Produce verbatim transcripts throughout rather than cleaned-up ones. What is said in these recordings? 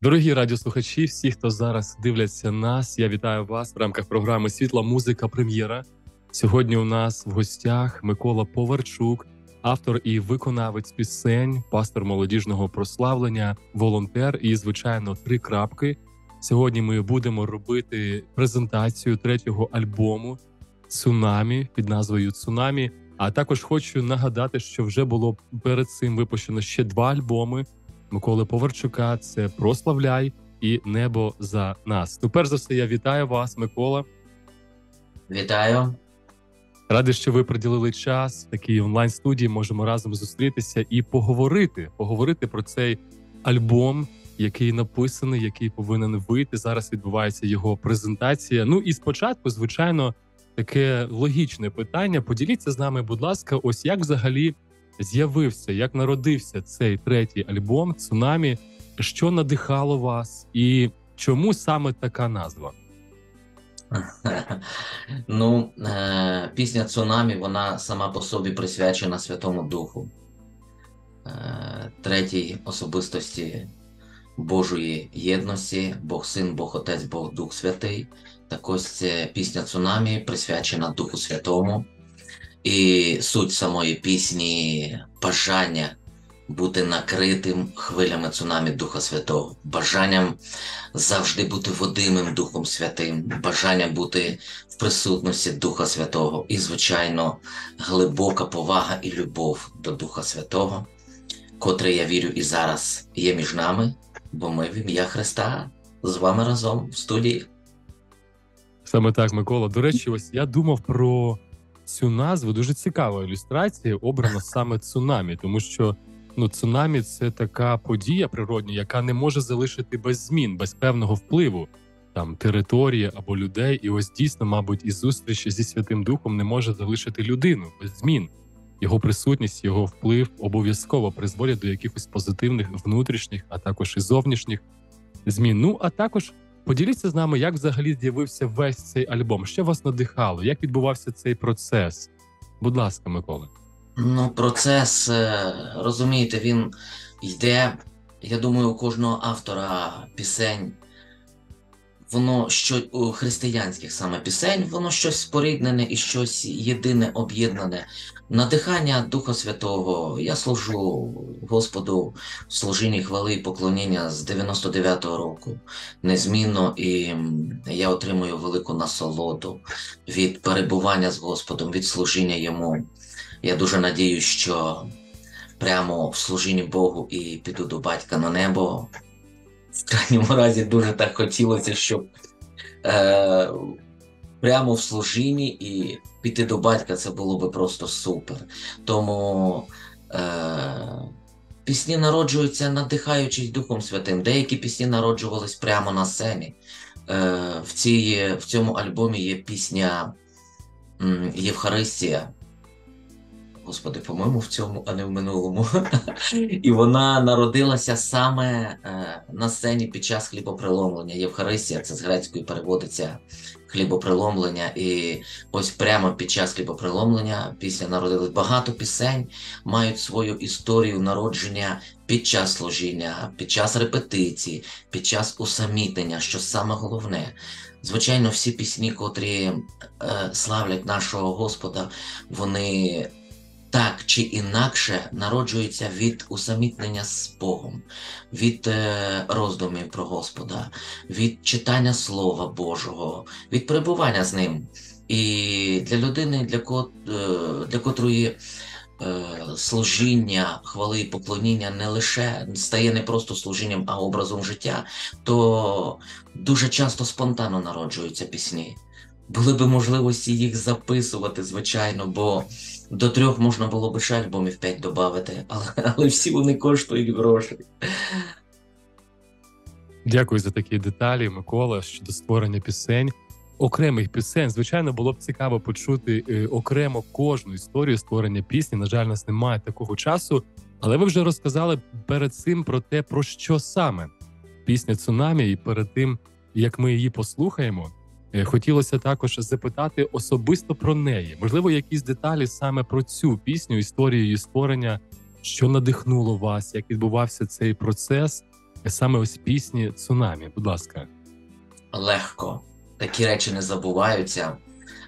Дорогі радіослухачі, всі, хто зараз дивляться нас, я вітаю вас в рамках програми «Світла музика. Прем'єра». Сьогодні у нас в гостях Микола Поварчук, автор і виконавець пісень, пастор молодіжного прославлення, волонтер і, звичайно, три крапки. Сьогодні ми будемо робити презентацію третього альбому «Цунамі» під назвою «Цунамі». А також хочу нагадати, що вже було перед цим випущено ще два альбоми Миколи Поварчука. Це «Прославляй» і «Небо за нас». Ну, перш за все, я вітаю вас, Микола. Вітаю. Радий, що ви приділили час в такій онлайн-студії. Можемо разом зустрітися і поговорити. Поговорити про цей альбом, який написаний, який повинен вийти. Зараз відбувається його презентація. Ну і спочатку, звичайно, таке логічне питання. Поділіться з нами, будь ласка, ось як взагалі з'явився, як народився цей третій альбом «Цунамі», що надихало вас і чому саме така назва? Ну, пісня «Цунамі», вона сама по собі присвячена Святому Духу, третій особистості Божої єдності, Бог Син, Бог Отець, Бог Дух Святий. Так ось пісня «Цунамі» присвячена Духу Святому. І суть самої пісні – бажання бути накритим хвилями цунамі Духа Святого, бажанням завжди бути водимим Духом Святим, бажання бути в присутності Духа Святого і, звичайно, глибока повага і любов до Духа Святого, котре, я вірю, і зараз є між нами, бо ми в ім'я Христа з вами разом в студії. Саме так, Микола. До речі, ось я думав про цю назву. Дуже цікава ілюстрація, обрана саме «Цунамі», тому що ну, цунамі – це така подія природня, яка не може залишити без змін, без певного впливу там території або людей. І ось дійсно, мабуть, і зустріч зі Святим Духом не може залишити людину без змін. Його присутність, його вплив обов'язково призводять до якихось позитивних внутрішніх, а також і зовнішніх змін. Ну, а також поділіться з нами, як взагалі з'явився весь цей альбом, що вас надихало, як відбувався цей процес? Будь ласка, Микола. Ну, процес, розумієте, він йде, я думаю, у кожного автора пісень, воно, що у християнських саме пісень, воно щось споріднене і щось єдине, об'єднане. Надихання Духа Святого. Я служу Господу в служінні хвали і поклоніння з дев'яносто дев'ятого року незмінно, і я отримую велику насолоду від перебування з Господом, від служіння Йому. Я дуже надіюсь, що прямо в служінні Богу і піду до Батька на небо. В крайньому разі дуже так хотілося, щоб е, прямо в служінні і піти до Батька, це було би просто супер. Тому е, пісні народжуються, надихаючись Духом Святим. Деякі пісні народжувались прямо на сцені. Е, в, цій, в цьому альбомі є пісня м, «Євхаристія». Господи, по-моєму, в цьому, а не в минулому. І вона народилася саме е, на сцені під час хлібопреломлення. Євхаристія, це з грецької переводиться хлібопреломлення. І ось прямо під час хлібопреломлення пісня народилась. Багато пісень мають свою історію народження під час служіння, під час репетиції, під час усамітнення, що саме головне. Звичайно, всі пісні, котрі е, славлять нашого Господа, вони так чи інакше народжуються від усамітнення з Богом, від е, роздумів про Господа, від читання Слова Божого, від перебування з Ним. І для людини, для, ко, е, для котрої е, служіння, хвали і поклоніння не лише стає не просто служінням, а образом життя, то дуже часто спонтанно народжуються пісні. Були б можливості їх записувати, звичайно, бо до трьох можна було б ще альбомів п'ять додати, але, але всі вони коштують грошей. Дякую за такі деталі, Микола, щодо створення пісень. Окремих пісень, звичайно, було б цікаво почути е, окремо кожну історію створення пісні. На жаль, у нас немає такого часу, але ви вже розказали перед цим про те, про що саме пісня «Цунамі», і перед тим, як ми її послухаємо, хотілося також запитати особисто про неї. Можливо, якісь деталі саме про цю пісню, історію її створення, що надихнуло вас, як відбувався цей процес, саме ось пісні «Цунамі». Будь ласка. Легко. Такі речі не забуваються.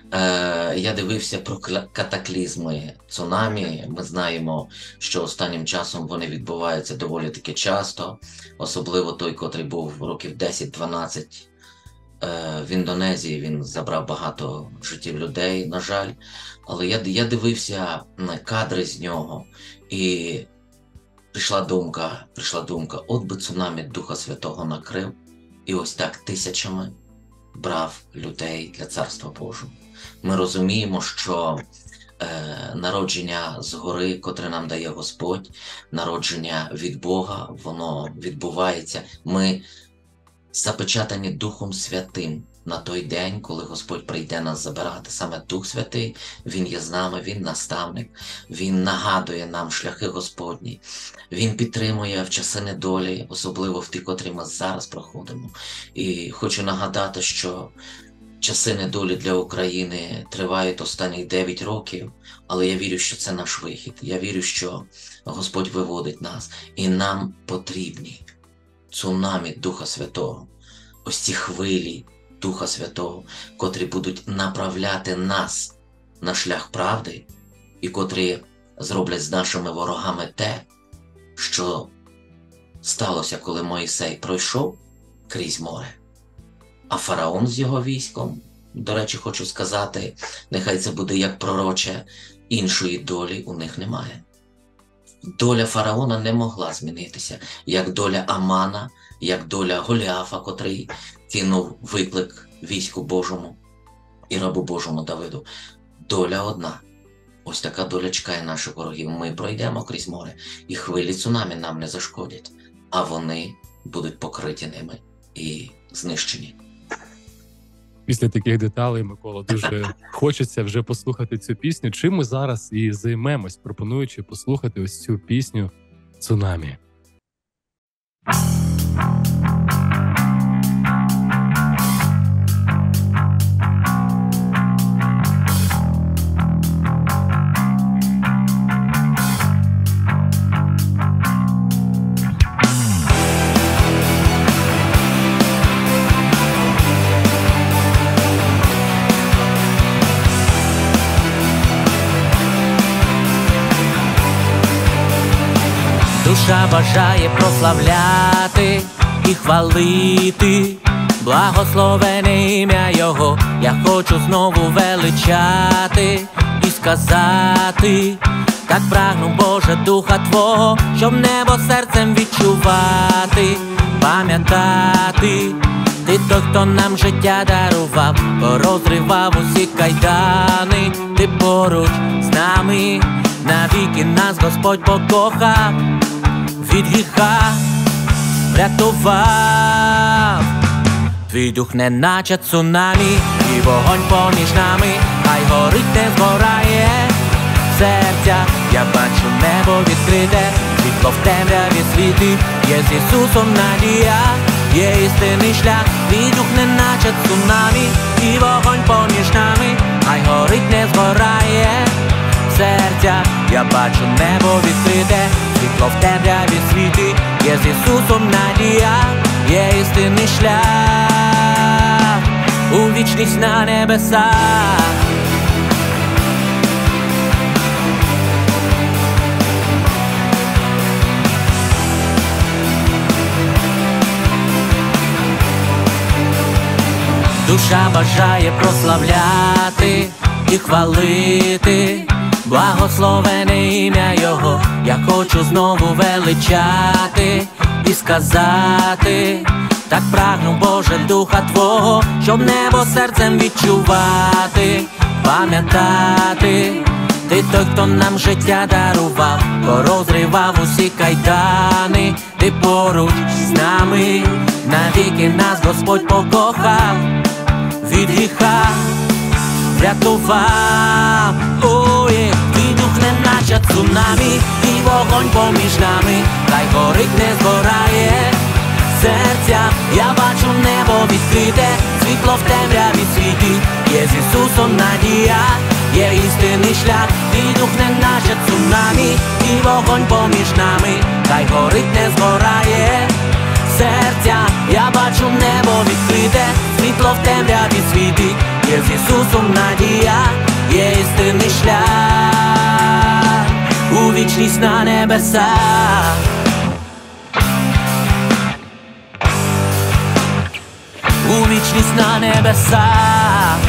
Е, я дивився про катаклізми цунамі. Ми знаємо, що останнім часом вони відбуваються доволі таки часто. Особливо той, котрий був років десять-дванадцять е, в Індонезії. Він забрав багато життів людей, на жаль. Але я, я дивився на кадри з нього, і прийшла думка, прийшла думка, от би цунамі Духа Святого накрив, і ось так тисячами брав людей для Царства Божого. Ми розуміємо, що е, народження згори, котре нам дає Господь, народження від Бога, воно відбувається. Ми запечатані Духом Святим на той день, коли Господь прийде нас забирати. Саме Дух Святий, Він є з нами, Він наставник, Він нагадує нам шляхи Господні, Він підтримує в часи недолі, особливо в ті, котрі ми зараз проходимо. І хочу нагадати, що часи недолі для України тривають останні дев'ять років, але я вірю, що це наш вихід. Я вірю, що Господь виводить нас, і нам потрібні цунамі Духа Святого, ось ці хвилі Духа Святого, котрі будуть направляти нас на шлях правди і котрі зроблять з нашими ворогами те, що сталося, коли Мойсей пройшов крізь море. А фараон з його військом, до речі, хочу сказати, нехай це буде як пророче, іншої долі у них немає. Доля фараона не могла змінитися, як доля Амана, як доля Голіафа, котрий кинув виклик війську Божому і рабу Божому Давиду. Доля одна. Ось така доля чекає наших ворогів. Ми пройдемо крізь море, і хвилі цунамі нам не зашкодять, а вони будуть покриті ними і знищені. Після таких деталей, Микола, дуже хочеться вже послухати цю пісню. Чим ми зараз і займемось, пропонуючи послухати ось цю пісню «Цунамі». Душа бажає прославляти і хвалити благословене ім'я Його. Я хочу знову величати і сказати: так прагну, Боже, Духа Твого, щоб небо серцем відчувати, пам'ятати. Ти той, хто нам життя дарував, порозривав усі кайдани. Ти поруч з нами, навіки нас Господь покохав, від гріха врятував. Твій дух неначе цунамі, і вогонь поміж нами, хай горить, не згорає серця. Я бачу небо відкрите, світло в темряві світить. Є з Ісусом надія, є істинний шлях. Твій дух неначе цунамі, і вогонь поміж нами, хай горить, не згорає серця. Я бачу небо відкрите, світло в темряві світить. Є з Ісусом надія, є істинний шлях у вічність на небесах. Душа бажає прославляти і хвалити благословене ім'я Його. Я хочу знову величати і сказати: так прагну, Боже, Духа Твого, щоб небо серцем відчувати, пам'ятати. Ти той, хто нам життя дарував, порозривав усі кайдани. Ти поруч з нами, навіки нас Господь покохав, від гріха врятував. Ой, твій дух неначе цунамі, і вогонь поміж нами, хай горить, не згорає серця. Я бачу небо відкрите, світло в темряві світить. Є з Ісусом надія, є істинний шлях. Твій дух неначе цунамі, і вогонь поміж нами, хай горить, не згорає серця, я бачу небо відкрите, світло в темряві світить, є з Ісусом надія, є істинний шлях у вічність на небесах. У вічність на небесах.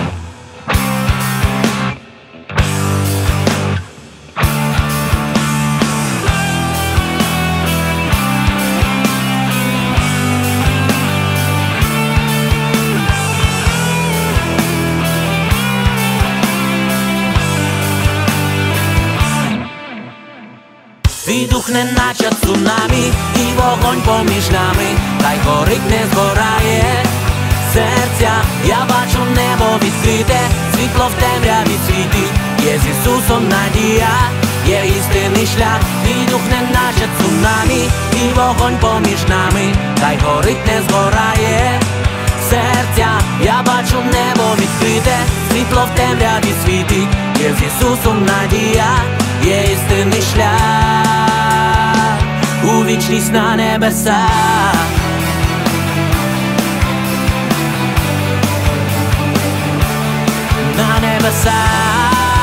Твій дух неначе цунамі, і вогонь поміж нами, хай горить, не згорає серця, я бачу небо відкрите, світло в темряві світить, є з Ісусом надія, є істинний шлях. Твій дух неначе цунамі, і вогонь поміж нами, хай горить, не згорає серця, я бачу небо відкрите, світло в темряві світить, є з Ісусом надія, є істинний шлях у вічність на небесах. На небесах.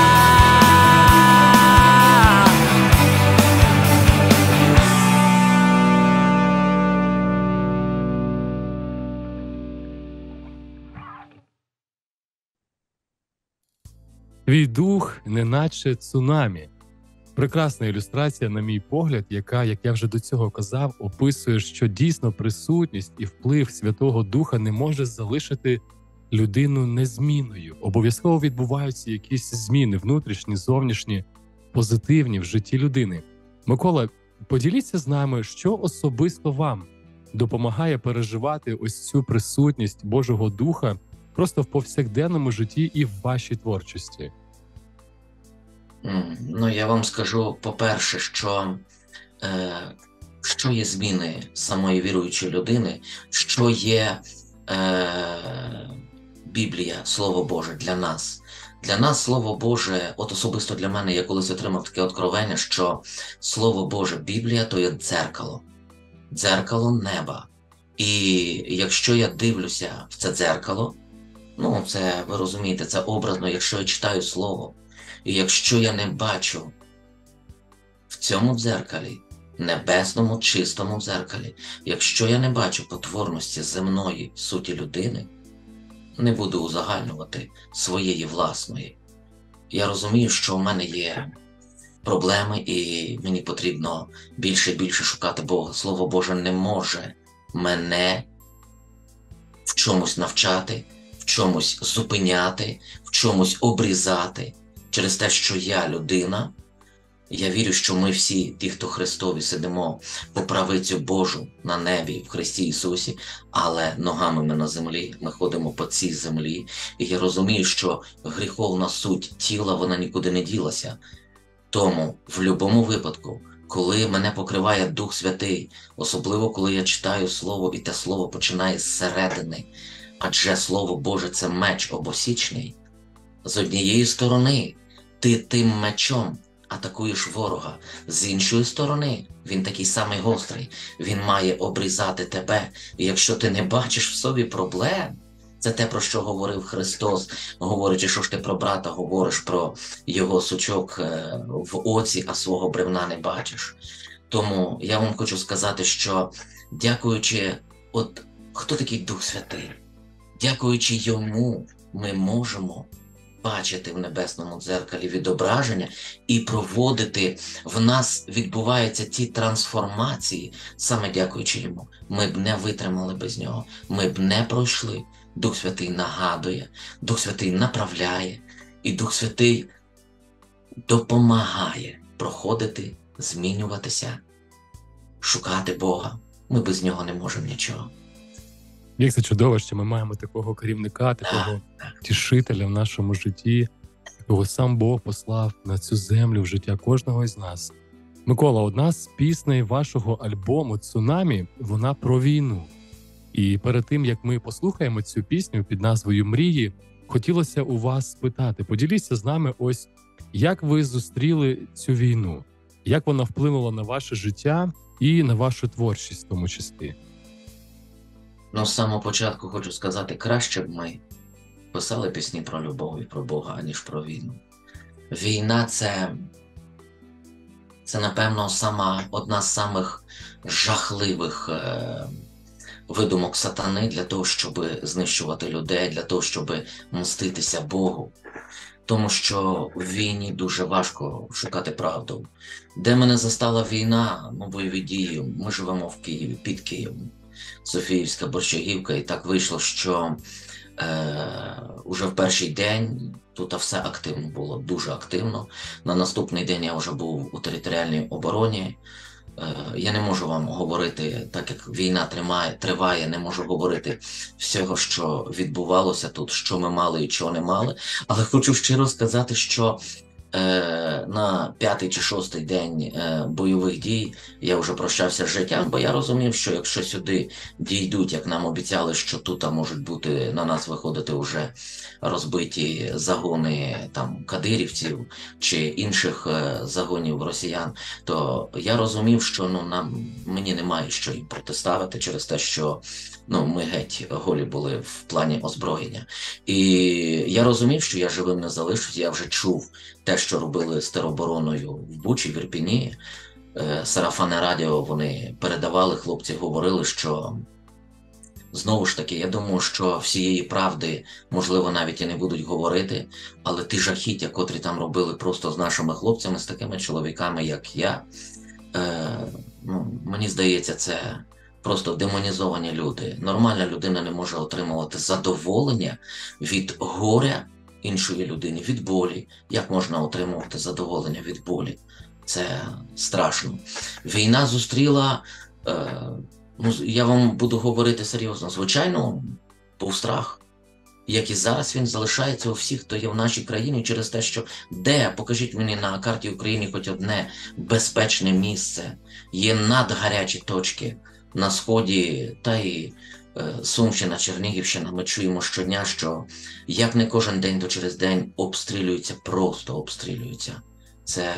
Твій дух неначе цунамі. Прекрасна ілюстрація, на мій погляд, яка, як я вже до цього казав, описує, що дійсно присутність і вплив Святого Духа не може залишити людину незмінною. Обов'язково відбуваються якісь зміни, внутрішні, зовнішні, позитивні в житті людини. Микола, поділіться з нами, що особисто вам допомагає переживати ось цю присутність Божого Духа просто в повсякденному житті і в вашій творчості. Ну, я вам скажу, по-перше, що, е, що є зміни самої віруючої людини, що є е, Біблія, Слово Боже для нас. Для нас Слово Боже, от особисто для мене, я колись отримав таке откровення, що Слово Боже, Біблія, то є дзеркало. Дзеркало неба. І якщо я дивлюся в це дзеркало, ну, це, ви розумієте, це образно, якщо я читаю Слово, і якщо я не бачу в цьому дзеркалі, небесному, чистому дзеркалі, якщо я не бачу потворності земної суті людини, не буду узагальнювати своєї власної. Я розумію, що в мене є проблеми і мені потрібно більше і більше шукати Бога. Слово Боже не може мене в чомусь навчати, в чомусь зупиняти, в чомусь обрізати. Через те, що я людина, я вірю, що ми всі, ті, хто Христові, сидимо по правицю Божу на небі в Христі Ісусі, але ногами ми на землі, ми ходимо по цій землі. І я розумію, що гріховна суть тіла, вона нікуди не ділася. Тому в будь-якому випадку, коли мене покриває Дух Святий, особливо коли я читаю Слово, і те Слово починає зсередини, адже Слово Боже – це меч обосічний, з однієї сторони ти тим мечом атакуєш ворога, з іншої сторони він такий самий гострий, він має обрізати тебе. І якщо ти не бачиш в собі проблем, це те, про що говорив Христос, говорячи, що ж ти про брата говориш, про його сучок в оці, а свого бревна не бачиш. Тому я вам хочу сказати, що дякуючи, от хто такий Дух Святий? Дякуючи йому ми можемо бачити в небесному дзеркалі відображення і проводити, в нас відбуваються ті трансформації, саме дякуючи йому. Ми б не витримали без нього, ми б не пройшли. Дух Святий нагадує, Дух Святий направляє, і Дух Святий допомагає проходити, змінюватися, шукати Бога. Ми без нього не можемо нічого. Як це чудово, що ми маємо такого керівника, такого тішителя в нашому житті, якого сам Бог послав на цю землю в життя кожного із нас. Микола, одна з пісней вашого альбому «Цунамі», вона про війну. І перед тим, як ми послухаємо цю пісню під назвою «Мрії», хотілося у вас спитати, поділіться з нами ось, як ви зустріли цю війну, як вона вплинула на ваше життя і на вашу творчість в тому числі. Ну, з самого початку хочу сказати, краще б ми писали пісні про любов і про Бога, аніж про війну. Війна – це, це, напевно, сама, одна з самих жахливих е, видумок сатани для того, щоб знищувати людей, для того, щоб мститися Богу. Тому що в війні дуже важко шукати правду. Де мене застала війна, ну, бойові дії, ми живемо в Києві, під Києвом, Софіївська, Борщагівка, і так вийшло, що е, уже в перший день тут все активно було, дуже активно. На наступний день я вже був у територіальній обороні. Я не можу вам говорити, так як війна тримає, триває, не можу говорити всього, що відбувалося тут, що ми мали і чого не мали. Але хочу щиро сказати, що е, на п'ятий чи шостий день е, бойових дій я вже прощався з життям, бо я розумів, що якщо сюди дійдуть, як нам обіцяли, що тут можуть бути, на нас виходити вже розбиті загони там кадирівців чи інших е, загонів росіян, то я розумів, що ну, нам, мені немає що їм протиставити через те, що ну, ми геть голі були в плані озброєння. І я розумів, що я живим не залишусь, я вже чув те, що робили з теробороною в Бучі, в Ірпіні. Е, сарафанне радіо вони передавали, хлопці говорили, що знову ж таки, я думаю, що всієї правди, можливо, навіть і не будуть говорити, але ті жахіття, котрі там робили просто з нашими хлопцями, з такими чоловіками, як я, е, ну, мені здається, це просто демонізовані люди. Нормальна людина не може отримувати задоволення від горя іншої людини, від болі. Як можна отримувати задоволення від болі? Це страшно. Війна зустріла... Е, Ну, я вам буду говорити серйозно. Звичайно, був страх. Як і зараз він залишається у всіх, хто є в нашій країні, через те, що де, покажіть мені на карті України хоч одне безпечне місце. Є надгарячі точки на Сході, та й е, Сумщина, Чернігівщина. Ми чуємо щодня, що як не кожен день, то через день обстрілюються, просто обстрілюються. Це...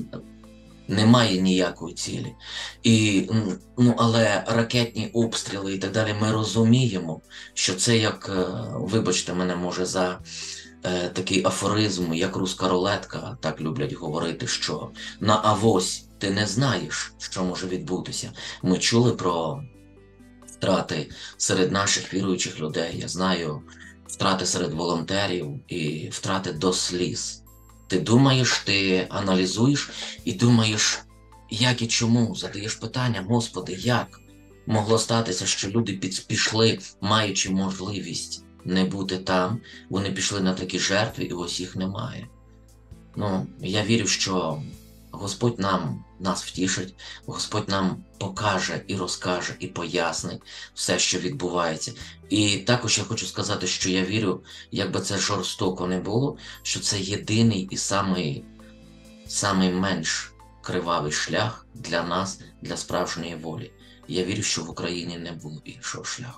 Немає ніякої цілі. І, ну, але ракетні обстріли і так далі, ми розуміємо, що це як, вибачте мене, може, за е, такий афоризм, як руська рулетка, так люблять говорити, що на авось ти не знаєш, що може відбутися. Ми чули про втрати серед наших віруючих людей, я знаю, втрати серед волонтерів і втрати до сліз. Ти думаєш, ти аналізуєш і думаєш, як і чому, задаєш питання, Господи, як могло статися, що люди пішли, маючи можливість не бути там, вони пішли на такі жертви, і ось їх немає. Ну, я вірю, що Господь нам, нас втішить, Господь нам покаже і розкаже, і пояснить все, що відбувається. І також я хочу сказати, що я вірю, як би це жорстоко не було, що це єдиний і самий, самий менш кривавий шлях для нас, для справжньої волі. Я вірю, що в Україні не було іншого шляху.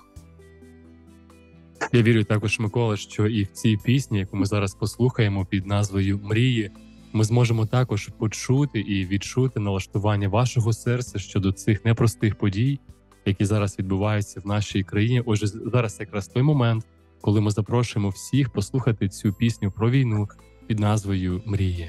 Я вірю також, Микола, що і в цій пісні, яку ми зараз послухаємо під назвою «Мрії», ми зможемо також почути і відчути налаштування вашого серця щодо цих непростих подій, які зараз відбуваються в нашій країні. Отже, зараз якраз той момент, коли ми запрошуємо всіх послухати цю пісню про війну під назвою «Мрії».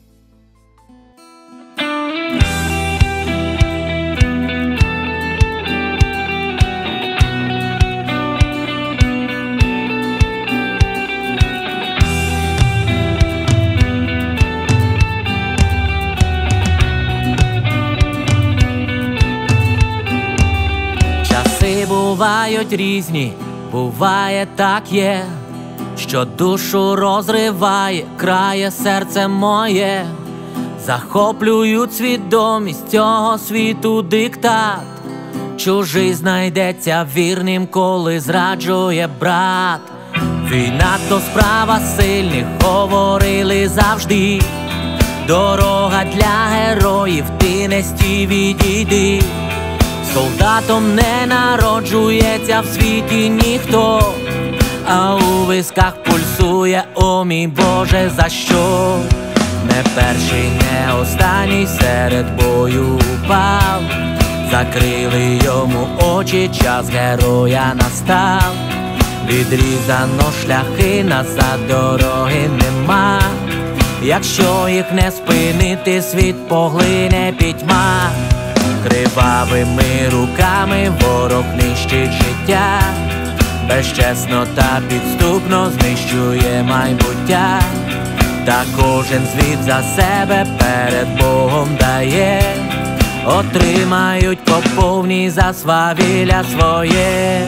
Бувають різні, буває так є, що душу розриває, крає серце моє. Захоплюють свідомість цього світу диктат. Чужий знайдеться вірним, коли зраджує брат. Війна то справа сильних, говорили завжди. Дорога для героїв, ти не стій, відійди. Солдатом не народжується в світі ніхто, а у висках пульсує, о мій Боже, за що? Не перший, не останній серед бою упав. закрили йому очі, час героя настав. Відрізано шляхи, назад дороги нема. Якщо їх не спинити, світ поглине пітьма. Кривавими руками ворог нищить життя, безчесно та підступно знищує майбуття. Та кожен звіт за себе перед Богом дає, отримають по повній за свавілля своє.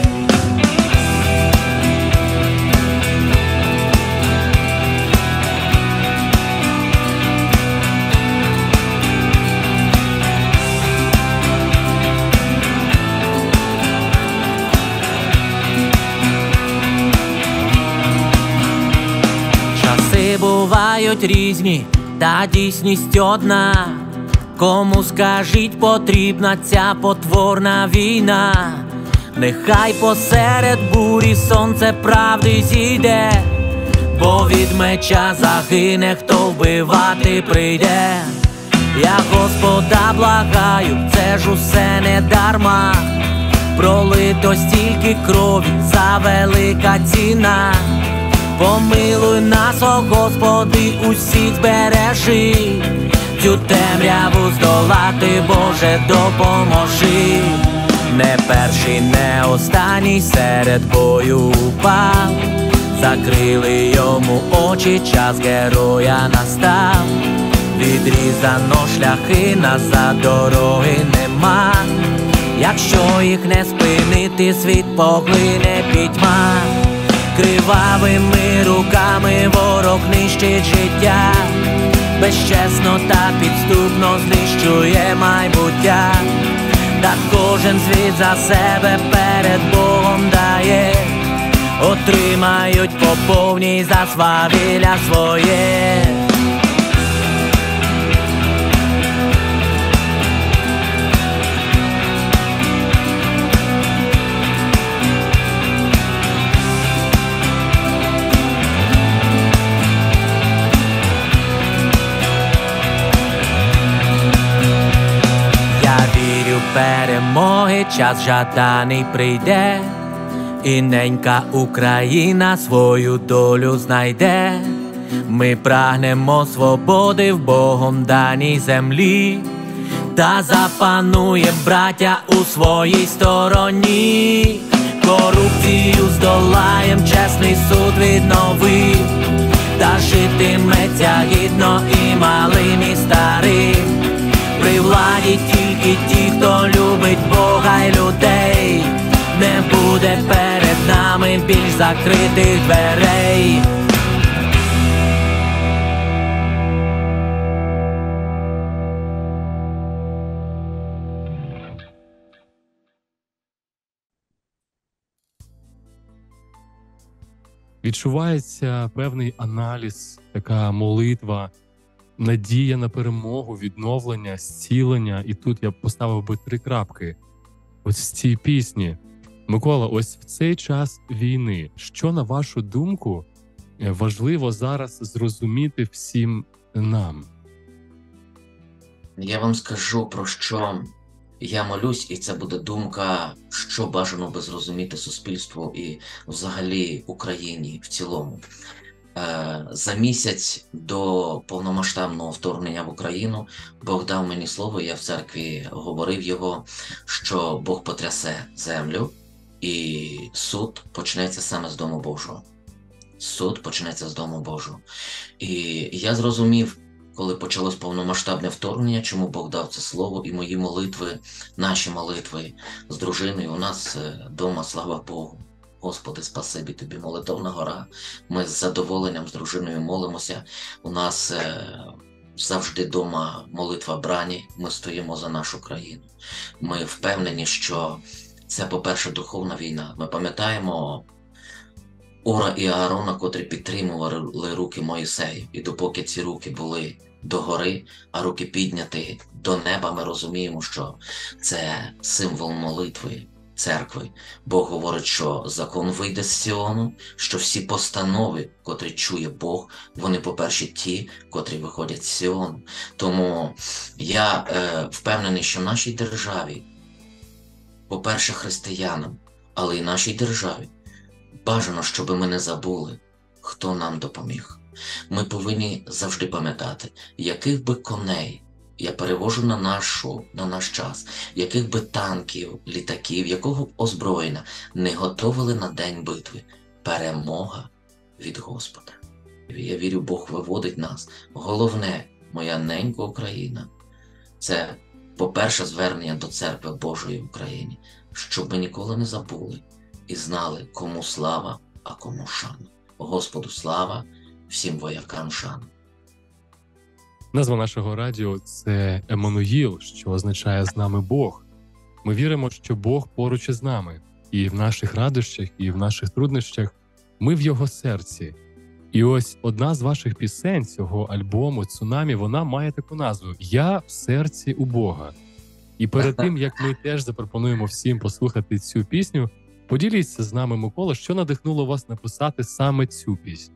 Часи бувають різні, та дійсність одна. Кому, скажіть, потрібна ця потворна війна? Нехай посеред бурі сонце правди зійде, бо від меча загине, хто вбивати прийде. Я Господа благаю, це ж усе не дарма, пролито стільки крові, за велика ціна. Помилуй нас, о Господи, усіх збережи, цю темряву здолати, Боже, допоможи. Не перший, не останній серед бою упав, закрили йому очі, час героя настав. Відрізано шляхи, назад дороги нема. Якщо їх не спинити, світ поглине пітьма. Кривавими руками ворог нищить життя, безчесно та підступно знищує майбуття. Та кожен звіт за себе перед Богом дає, отримають по повній за свавілля своє. Перемоги час жаданий прийде, і ненька Україна свою долю знайде. Ми прагнемо свободи в Богом даній землі, та запанує браття у своїй стороні. Корупцію здолаєм, чесний суд відновив, та житиметься гідно і малим, і старим. При владі тільки ті, хто любить Бога й людей. Не буде перед нами більш закритих дверей. Відчувається певний аналіз, така молитва, надія на перемогу, відновлення, зцілення. І тут я поставив би три крапки. Ось в цій пісні. Микола, ось в цей час війни, що, на вашу думку, важливо зараз зрозуміти всім нам? Я вам скажу, про що я молюсь, і це буде думка, що бажано би зрозуміти суспільству і взагалі Україні в цілому. За місяць до повномасштабного вторгнення в Україну Бог дав мені слово, я в церкві говорив його, що Бог потрясе землю і суд почнеться саме з Дому Божого. Суд почнеться з Дому Божого. І я зрозумів, коли почалось повномасштабне вторгнення, чому Бог дав це слово, і мої молитви, наші молитви з дружиною, у нас вдома, слава Богу. Господи, спасибі Тобі, молитовна гора. Ми з задоволенням з дружиною молимося. У нас е, завжди вдома молитва брані. Ми стоїмо за нашу країну. Ми впевнені, що це, по-перше, духовна війна. Ми пам'ятаємо Ора і Аарона, котрі підтримували руки Моїсею. І допоки ці руки були догори, а руки підняті до неба, ми розуміємо, що це символ молитви церкви. Бог говорить, що закон вийде з Сіону, що всі постанови, котрі чує Бог, вони, по-перше, ті, котрі виходять з Сіону. Тому я е, впевнений, що в нашій державі по-перше, християнам, але й нашій державі. Бажано, щоб ми не забули, хто нам допоміг. Ми повинні завжди пам'ятати, яких би коней, я перевожу на, нашу, на наш час, яких би танків, літаків, якого б озброєння не готовили на день битви. Перемога від Господа. Я вірю, Бог виводить нас. Головне, моя ненька Україна, це, по-перше, звернення до Церкви Божої в Україні, щоб ми ніколи не забули і знали, кому слава, а кому шана. Господу слава, всім воякам шана. Назва нашого радіо – це Еммануїл, що означає «з нами Бог». Ми віримо, що Бог поруч із нами. І в наших радощах, і в наших труднощах ми в Його серці. І ось одна з ваших пісень цього альбому «Цунамі», вона має таку назву «Я в серці у Бога». І перед тим, як ми теж запропонуємо всім послухати цю пісню, поділіться з нами, Микола, що надихнуло вас написати саме цю пісню.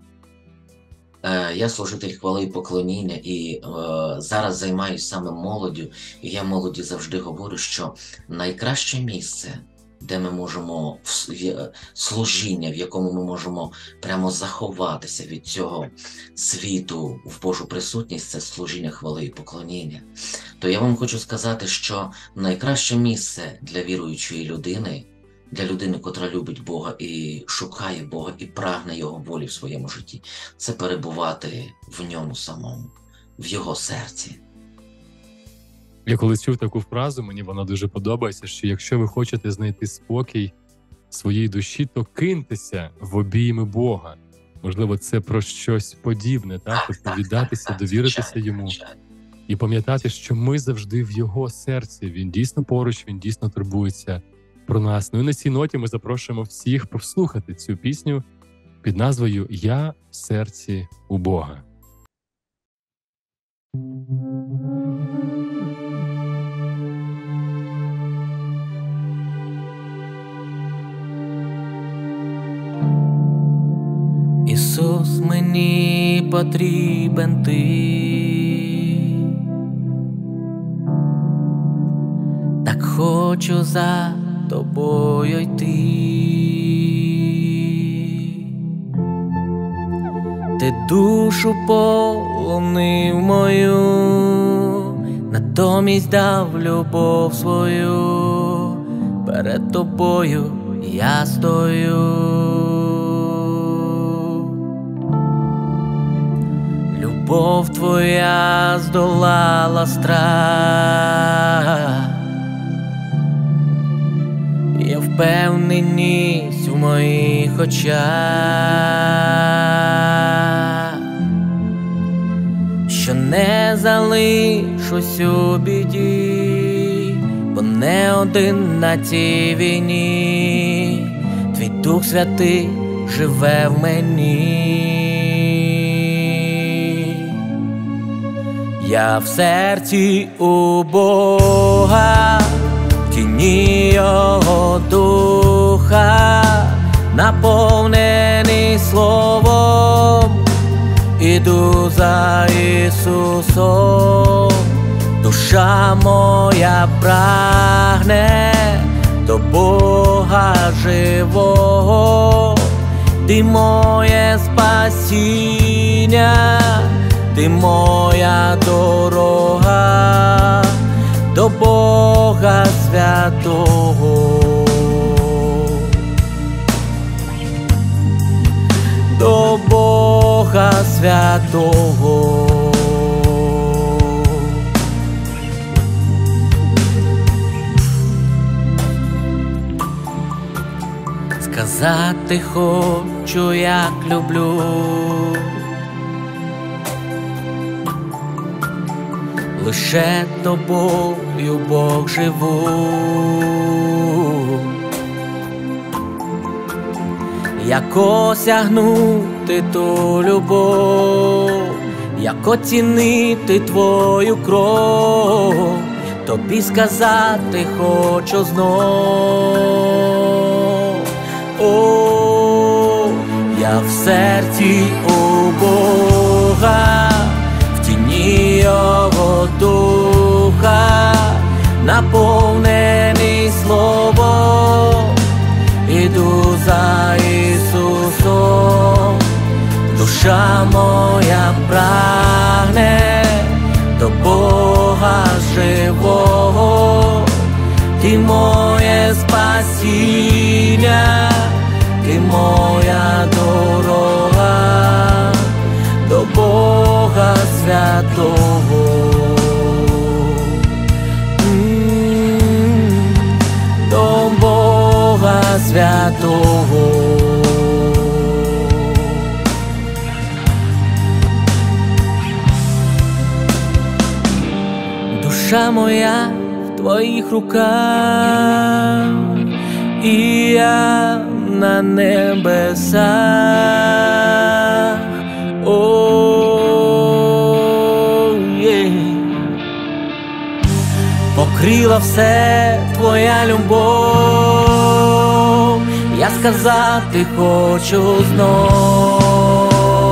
Я служитель хвали і поклоніння, і е, зараз займаюся саме молоддю. І я молоді завжди говорю, що найкраще місце, де ми можемо в, в, служіння, в якому ми можемо прямо заховатися від цього світу в Божу присутність, це служіння хвали і поклоніння. То я вам хочу сказати, що найкраще місце для віруючої людини, для людини, котра любить Бога і шукає Бога, і прагне Його волі в своєму житті, це перебувати в ньому самому, в Його серці. Я колись чув таку фразу, мені вона дуже подобається, що якщо ви хочете знайти спокій своїй душі, то киньтеся в обійми Бога. Можливо, це про щось подібне, так? Так, Тобто віддатися, так, так, довіритися звичайно, Йому. звичайно. І пам'ятати, що ми завжди в Його серці. Він дійсно поруч, Він дійсно турбується про нас. Ну і на цій ноті ми запрошуємо всіх послухати цю пісню під назвою «Я в серці у Бога». Ісус, мені потрібен Ти, так хочу за Тобою йти. Ти душу полонив мою, натомість дав любов свою, перед Тобою я стою. Любов Твоя здолала страх, є впевненість в моїх очах, що не залишусь у біді, бо не один на цій війні, Твій Дух Святий живе в мені. Я в серці у Бога, в тіні Його духа, наповнений Словом, іду за Ісусом. Душа моя прагне до Бога живого, Ти моє спасіння, Ти моя дорога до Бога святого, до Бога святого. Сказати хочу, як люблю, лише Тобою, Бог, живу. Як осягнути ту любов, як оцінити Твою кров, Тобі сказати хочу знов. О, я в серці у Бога, в тіні Його духа, наповнений Словом, Ісусом. Душа моя прагне до Бога живого, Ти моє спасіння, Ти моя дорога до Бога святого. М, До Бога святого. Душа моя в Твоїх руках, і я на небесах. О, є. Покрила все Твоя любов, я сказати хочу знов.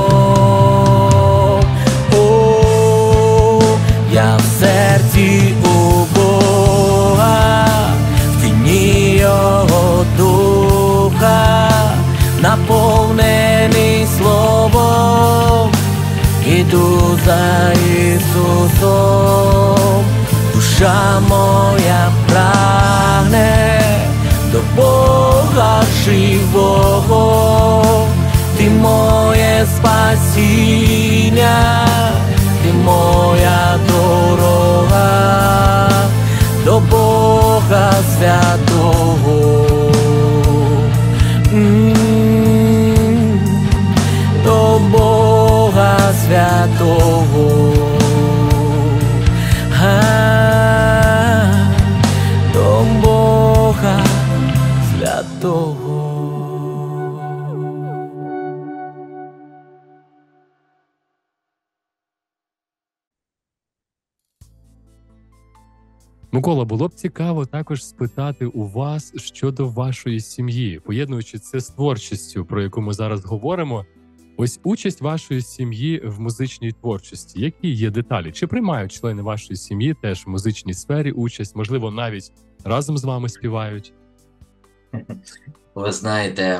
О, я в серці у Бога, в тіні Його духа, наповнений словом, іду за Ісусом. Душа моя прагне до Бога живого, Ти моє спасіння, Ти моя дорога до Бога святого. М, До Бога святого. А, до Бога святого. Микола, було б цікаво також спитати у вас щодо вашої сім'ї, поєднуючи це з творчістю, про яку ми зараз говоримо. Ось участь вашої сім'ї в музичній творчості. Які є деталі? Чи приймають члени вашої сім'ї теж в музичній сфері участь? Можливо, навіть разом з вами співають? Ви знаєте,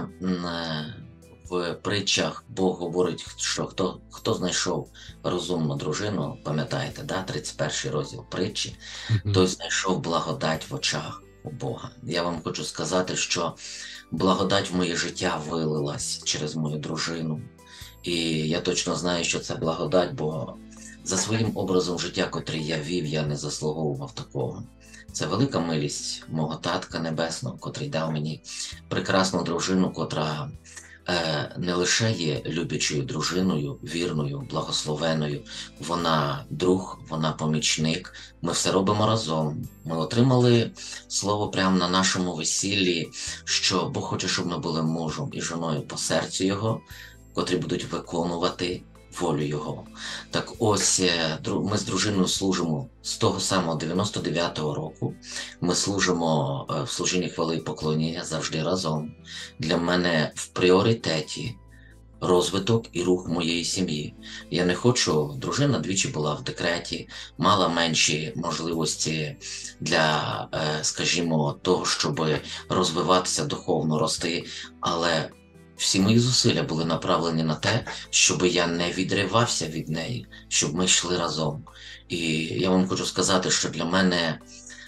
в притчах Бог говорить, що хто, хто знайшов розумну дружину, пам'ятаєте, да? тридцять перший розділ притчі, mm-hmm. той знайшов благодать в очах у Бога. Я вам хочу сказати, що благодать в моє життя вилилась через мою дружину. І я точно знаю, що це благодать, бо за своїм образом життя, котрий я вів, я не заслуговував такого. Це велика милість мого Татка Небесного, котрий дав мені прекрасну дружину, котра е, не лише є люблячою дружиною, вірною, благословеною. Вона друг, вона помічник. Ми все робимо разом. Ми отримали слово прямо на нашому весіллі, що Бог хоче, щоб ми були мужем і жоною по серцю Його, котрі будуть виконувати волю Його. Так ось, ми з дружиною служимо з того самого дев'яносто дев'ятого року. Ми служимо в служінні хвали і поклоніння завжди разом. Для мене в пріоритеті розвиток і рух моєї сім'ї. Я не хочу, дружина двічі була в декреті, мала менші можливості для, скажімо, того, щоб розвиватися духовно, рости, але всі мої зусилля були направлені на те, щоб я не відривався від неї, щоб ми йшли разом. І я вам хочу сказати, що для мене е,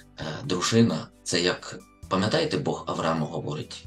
дружина – це як, пам'ятаєте, Бог Аврааму говорить?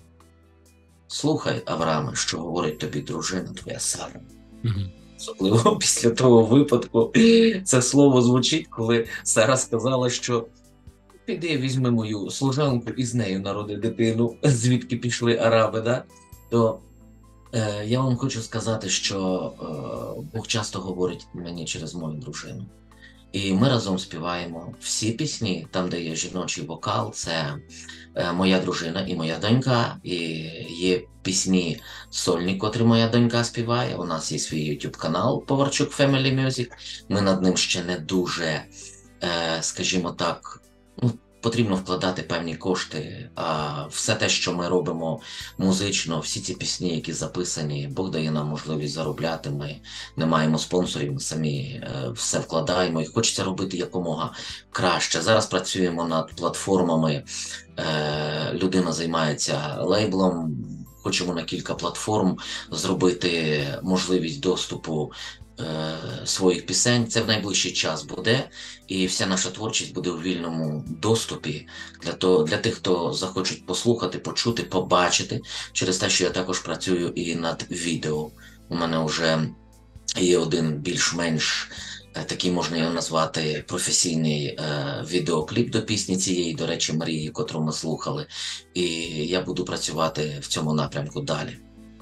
Слухай, Аврааме, що говорить тобі дружина твоя Сара. Mm-hmm. Особливо після того випадку це слово звучить, коли Сара сказала, що піди візьми мою служанку і з нею народи дитину, звідки пішли араби, да? То е, я вам хочу сказати, що е, Бог часто говорить мені через мою дружину. І ми разом співаємо всі пісні, там, де є жіночий вокал, це е, моя дружина і моя донька, і є пісні сольні, котрі моя донька співає. У нас є свій YouTube-канал Поварчук Family Music. Ми над ним ще не дуже, е, скажімо так, ну, потрібно вкладати певні кошти, а все те, що ми робимо музично, всі ці пісні, які записані, Бог дає нам можливість заробляти, ми не маємо спонсорів, ми самі все вкладаємо і хочеться робити якомога краще. Зараз працюємо над платформами, людина займається лейблом, хочемо на кілька платформ зробити можливість доступу е, своїх пісень. Це в найближчий час буде, і вся наша творчість буде у вільному доступі для, того, для тих, хто захочуть послухати, почути, побачити, через те, що я також працюю і над відео. У мене вже є один більш-менш такий, можна його назвати, професійний е, відеокліп до пісні цієї, до речі, Марії, котру ми слухали. І я буду працювати в цьому напрямку далі.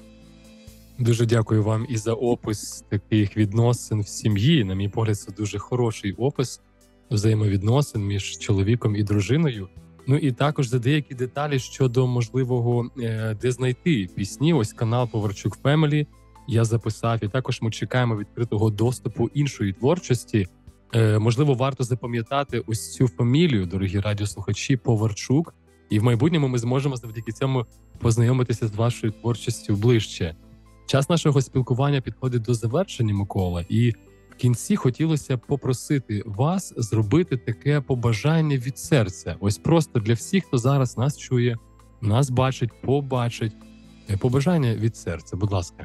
Дуже дякую вам і за опис таких відносин в сім'ї. На мій погляд, це дуже хороший опис взаємовідносин між чоловіком і дружиною. Ну і також за деякі деталі щодо можливого, е, де знайти пісні. Ось канал Поварчук Фемелі я записав, і також ми чекаємо відкритого доступу іншої творчості. Е, можливо, варто запам'ятати ось цю фамілію, дорогі радіослухачі, Поварчук, і в майбутньому ми зможемо завдяки цьому познайомитися з вашою творчістю ближче. Час нашого спілкування підходить до завершення, Микола, і в кінці хотілося б попросити вас зробити таке побажання від серця. Ось просто для всіх, хто зараз нас чує, нас бачить, побачить. Побажання від серця, будь ласка.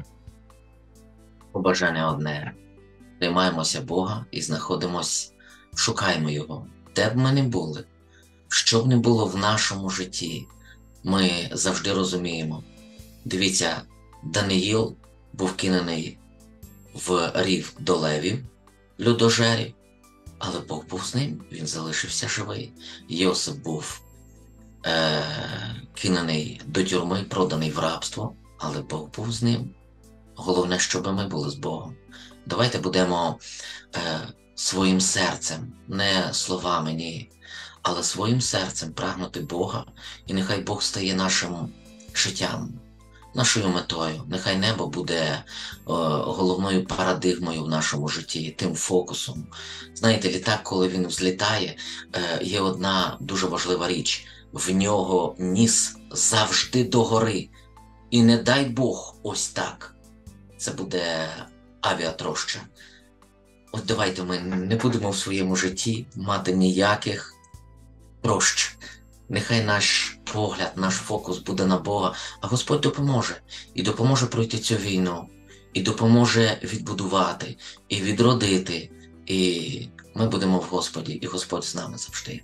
Побажання одне. Приймаємося Бога і знаходимось, шукаємо Його. Де б ми не були, що б не було в нашому житті, ми завжди розуміємо. Дивіться, Даниїл був кинений в рів до левів, людожерів, але Бог був з ним, він залишився живий. Йосип був е- кинений до тюрми, проданий в рабство, але Бог був з ним. Головне, щоб ми були з Богом. Давайте будемо е, своїм серцем, не словами, ні, але своїм серцем прагнути Бога, і нехай Бог стає нашим життям, нашою метою. Нехай небо буде е, головною парадигмою в нашому житті, тим фокусом. Знаєте, літак, коли він взлітає, е, є одна дуже важлива річ. В нього ніс завжди догори. І не дай Бог ось так. Це буде авіатроща. От давайте ми не будемо в своєму житті мати ніяких трощ. Нехай наш погляд, наш фокус буде на Бога, а Господь допоможе. І допоможе пройти цю війну, і допоможе відбудувати, і відродити. І ми будемо в Господі, і Господь з нами завжди.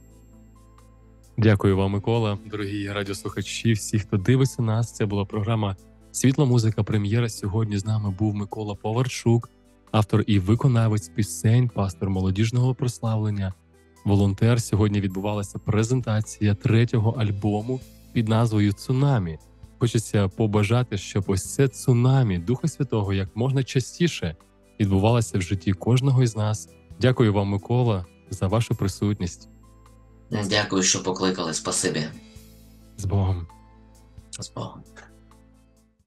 Дякую вам, Микола. Дорогі радіослухачі, всі, хто дивиться нас, це була програма «Світла музика прем'єра». Сьогодні з нами був Микола Поварчук, автор і виконавець пісень, пастор молодіжного прославлення, волонтер. Сьогодні відбувалася презентація третього альбому під назвою «Цунамі». Хочеться побажати, щоб ось це цунамі Духа Святого як можна частіше відбувалося в житті кожного із нас. Дякую вам, Микола, за вашу присутність. Дякую, що покликали. Спасибі. З Богом. З Богом.